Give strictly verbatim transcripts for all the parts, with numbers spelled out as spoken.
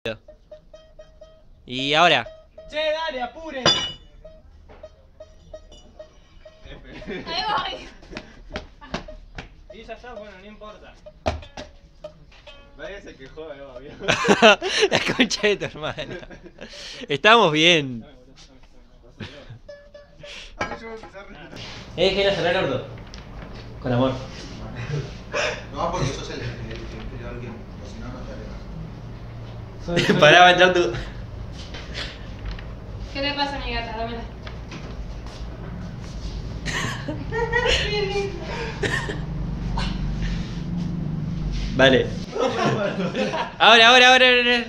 Y ahora. Che, dale, apure. Ahí voy. Y ya está, bueno, no importa. Nadie se quejó de Eva, bien. La concha de tu hermana. Estamos bien. Eh, dejen a cerrar el orto. Con amor. No, porque sos el, el, el inferior guión, o si no, no te haré más. Pará, va a entrar tu. ¿Qué te pasa, mi gata? Dámela. Vale. Ahora, ahora, ahora, ahora.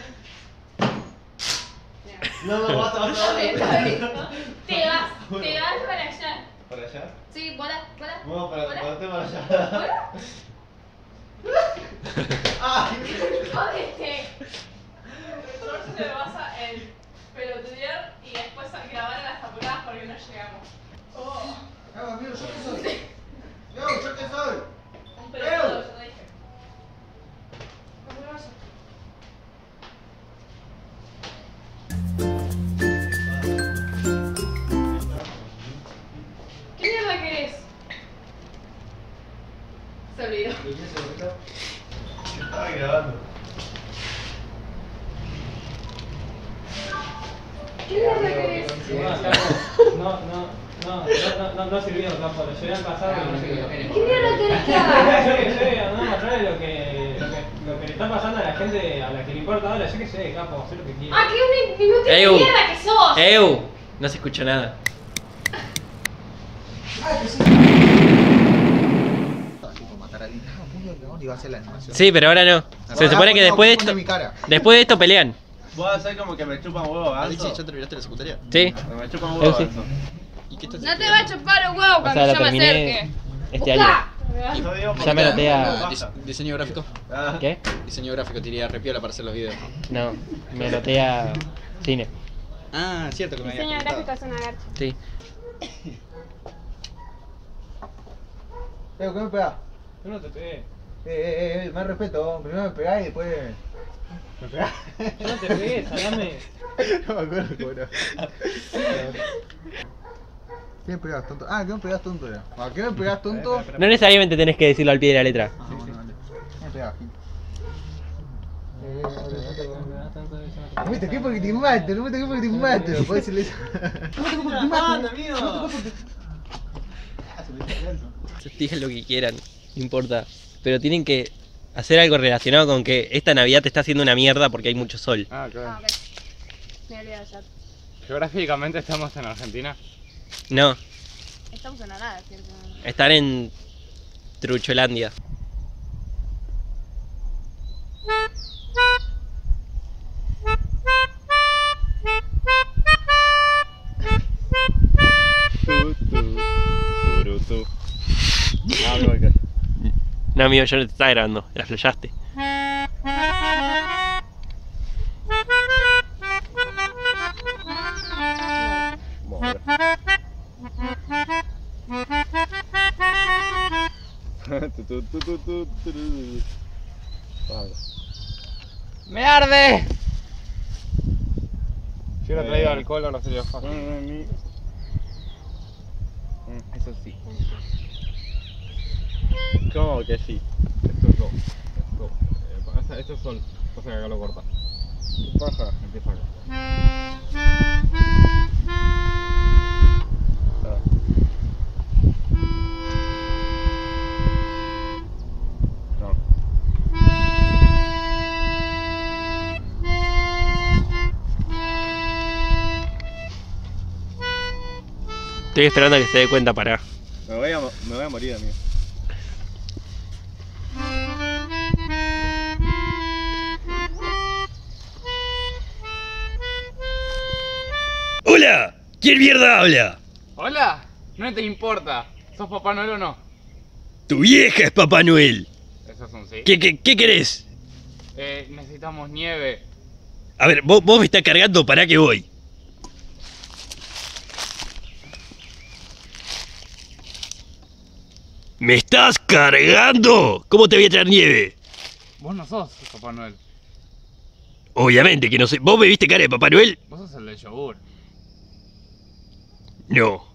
No, no, basta, basta, Te basta. vas, te vas para allá. ¿Para allá? Sí, bola, bola. Vamos para, bola. para, para allá. ¿Bola? ¡Ay! Jódete. George se me pasa el pelotudear y después a grabar a las apuradas porque no llegamos. Oh. No, amigo, ¿yo qué soy? No, ¿yo qué soy? Un pelotudo, yo te dije. No me vayas. ¿Qué mierda querés? Se olvidó. Estaba grabando. ¿Qué mierda querés? No, no, no, no, no, no, no sirvió, campo. Lo llevé al pasado y no sirvió. ¿Qué mierda querés que haga? Yo que sé, andá a mostrarle lo que, lo, que, lo que le está pasando a la gente a la que le importa ahora. Yo que sé, capo, hacer lo que quiera. Ah, qué un inútil de Eu. mierda que sos. Eu. No se escuchó nada. Ay, que sí. Tipo, matar a alguien. Ah, muy bien, iba a hacer la animación. Sí, pero ahora no. Se supone que después de esto. Mi cara. Después de esto pelean. Voy a hacer como que me chupan huevo, Alexi, ganso. ¿ya terminaste la secundaria? Sí. Me chupan Eu huevo, sí. ganso. ¿Y qué estás No te va a chupar un huevo O cuando sea, la yo me terminé acerque. este año. No digo por Ya me qué. noté a- Basta. Diseño gráfico. Ah. ¿Qué? Diseño gráfico, tiré repiola para hacer los videos. No, me noté a cine. Ah, cierto que me habías Diseño comentado. gráfico es una garcha. Sí. Eh, ¿qué me pegás? Yo no te pegué. Eh, eh, eh, más respeto. Primero me pegás y después. ¿Me pegás? Yo no te pegué, salame. No me acuerdo cómo era. ¿Qué me pegás, tonto? Ah, ¿qué me pegás, tonto era? ¿A qué me pegás, tonto? No necesariamente tenés que decirlo al pie de la letra. Ah, bueno, vale. ¿Qué me pegás, Gil? Eh, No me toqué porque te mato, no me toqué porque te mato. ¿Puedes decirle eso? No me toqué porque te mato. Anda, amigo. No me toqué porque te... Ah, se me está quedando. Digan lo que quieran, no importa. Pero tienen que hacer algo relacionado con que esta Navidad te está haciendo una mierda porque hay mucho sol. Ah, Ah, claro. ok. Me olvidé ya. Geográficamente estamos en Argentina. No, Estamos en la nada, ¿cierto? están en Trucholandia. Ah, me voy a caer. No, amigo, yo no te estaba grabando, la flashaste. Tu, tu, tu, tu, tu, tu, tu. Vale. ¡Me arde! Si hubiera Eh. traído alcohol ahora sería fácil. Mm, Eso sí. ¿Cómo que sí? Estos dos. Estos, eh, esta- estos son. Pasa que acá lo corta. Paja, empieza acá. Ah. No. Estoy esperando a que se dé cuenta para. Me voy a, mo- me voy a morir, amigo. ¡Hola! ¿Quién mierda habla? ¡Hola! No te importa. ¿Sos Papá Noel o no? Tu vieja es Papá Noel. Eso es un sí. ¿Qué, qué, qué querés? Eh, necesitamos nieve. A ver, vos, vos me estás cargando, ¿para qué voy? ¿Me estás cargando? ¿Cómo te voy a traer nieve? Vos no sos Papá Noel. Obviamente que no sé. ¿Vos me viste cara de Papá Noel? Vos sos el del yogur. No.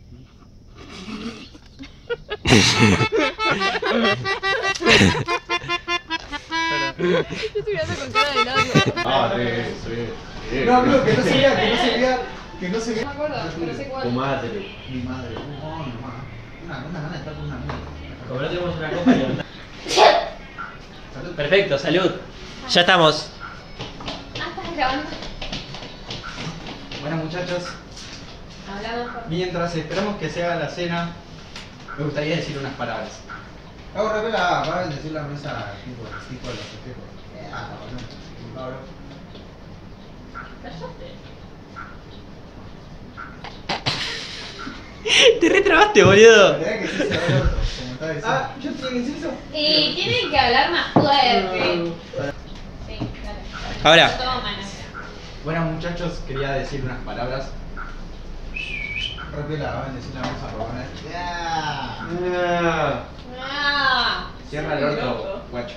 Yo estoy mirando con cara de loco. Ah, sí, sí. No, amigo, que no se vea, que no se vea, que no se No vea. me acuerdo, pero sé cuál. madre. Mi madre, no, no, una, una gana de estar con una amiga. Como no tenemos una copa, no. Salud. Perfecto, salud. Ya estamos. Ah, estás grabando. Bueno, muchachos, Hablando por... mientras esperamos que se haga la cena, me gustaría decir unas palabras. Hago revela, va a bendecir la mesa tipo, tipo de los festejos. Ah, no, no, no. Te retrabaste, boludo. ¿Verdad que sí se abre el orto, como estaba diciendo? Ah, yo tenía que decir eso. Y tienen que hablar más fuerte. Sí, dale. Ahora. Toma, no. Bueno, muchachos, quería decir unas palabras. Revela, va a bendecir la mesa por una vez. ¡Ya! Ah, Cierra el orto, guacho.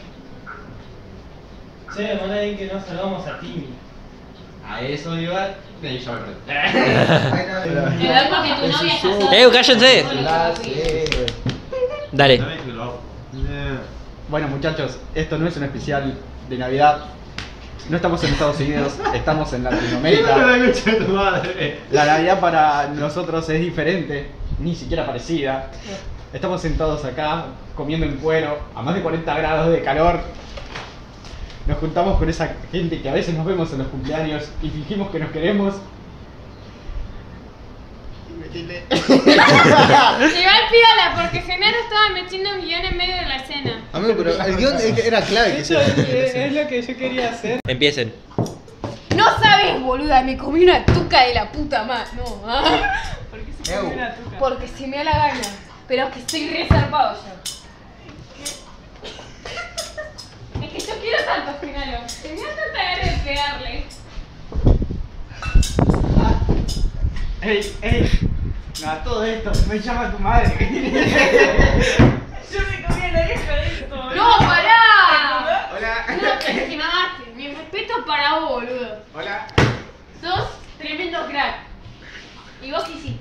Che, mandá ahí que no salvamos a Timmy. A eso iba, de ahí ya me perdí. te doy porque tu novia está sola. ¡Eh, cállense! Dale. Bueno, muchachos, esto no es un especial de Navidad. No estamos en Estados Unidos, estamos en Latinoamérica. La Navidad para nosotros es diferente, ni siquiera parecida. Estamos sentados acá, comiendo en cuero, a más de cuarenta grados de calor. Nos juntamos con esa gente que a veces nos vemos en los cumpleaños y fingimos que nos queremos. Igual pídala porque Genaro estaba metiendo un guión en medio de la escena. Amigo, pero el guión era clave que Eso es, es lo que yo quería hacer. Empiecen. No sabes, boluda, me comí una tuca de la puta madre. No, ah. ¿Por qué se comió una tuca? Porque se me da la gana. Pero es que estoy re zarpado ya. Es que yo quiero tanto, Genaro. Tenía tanta ganas de pegarle. ¡Ey, ey! No, todo esto, me llama tu madre. Yo me comí la oreja de esto. ¡No, pará! Hola. No, pero te mamaste. Mi respeto para vos, boludo. Hola. Sos tremendo crack. Y vos hiciste.